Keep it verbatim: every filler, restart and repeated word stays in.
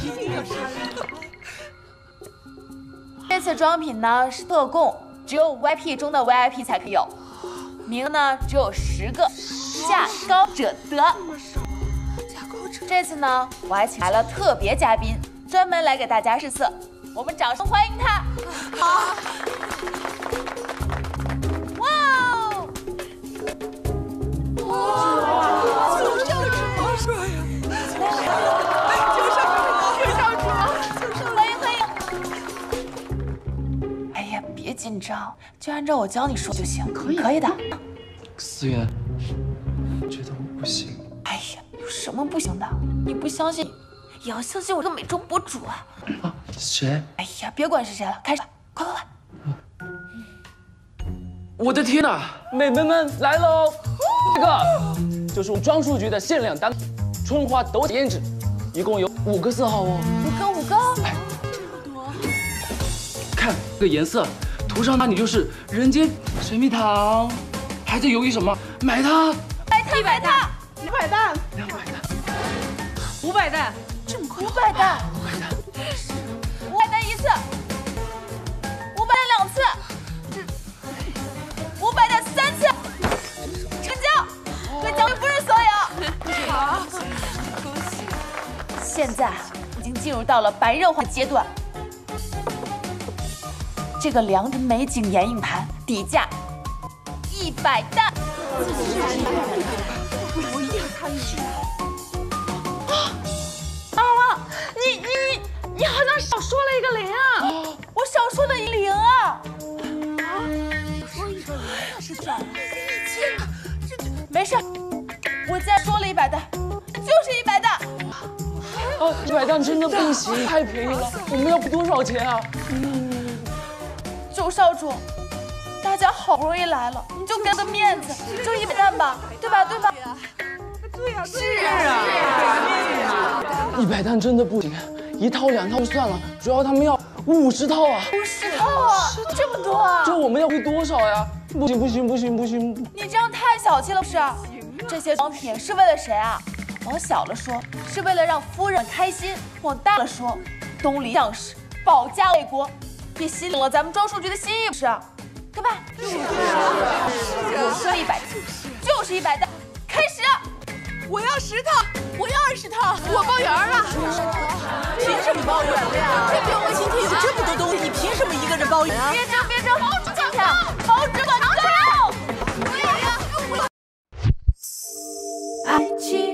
这次装品呢是特供，只有 V I P 中的 V I P 才可以有，名额呢只有十个，价高者得。这次呢，我还请来了特别嘉宾，专门来给大家试色，我们掌声欢迎他。好。哇哦！哇！九少主，帅呀！九少主，九少主，欢迎欢迎！哎呀，别紧张，就按照我教你说就行。可以，可以的。 思源，我觉得我不行。 哎呀，有什么不行的？你不相信，也要相信我这个美妆博主啊！ 啊，谁？ 哎呀，别管是谁了，开始吧，快快快！ 我的天哪，美眉们来喽！这个就是我们装束局的限量单品，春花斗荚胭脂，一共有五个色号哦。 五个五个？ 哎，这么多！看这个颜色，涂上它你就是人间水蜜桃。还在犹豫什么？买它！ 买它！买它！ 一百蛋， 两百蛋， 五百蛋， 这么快？五百蛋， 五百蛋， 五百蛋一次，五百蛋两次，五百蛋三次，成交！可奖品不是所有。好，恭喜！现在已经进入到了白热化阶段，这个良辰美景眼影盘底价一百蛋。我一定要参与。啊！你你你好像少说了一个零啊！我少说的零啊！啊！说一个零是转了一千啊！这这没事，我再说了一百蛋，就是一百蛋。 啊，一百蛋真的不行，太便宜了。我们要付多少钱啊？ 嗯，九少主。大家好不容易来了，你就给个面子，就一百蛋吧，对吧？对吧？对呀，是啊， 一百蛋真的不行，一套两套就算了，主要他们要五十套啊！ 五十套啊，这么多啊！ 这我们要亏多少呀？不行不行不行不行！ 你这样太小气了，不是？这些装品是为了谁啊？往小了说，是为了让夫人开心；往大了说，东篱将士，保家卫国，也吸引了咱们装束局的心意，不是？对吧？是是我说一百，就是一百蛋，开始！ 我要十套，我要二十套，我包圆了。凭什么包圆了呀？这边我今天有这么多东西，你凭什么一个人包圆啊？ 别争别争，包只管抢，包只管抢！ 我要，我要。 爱情。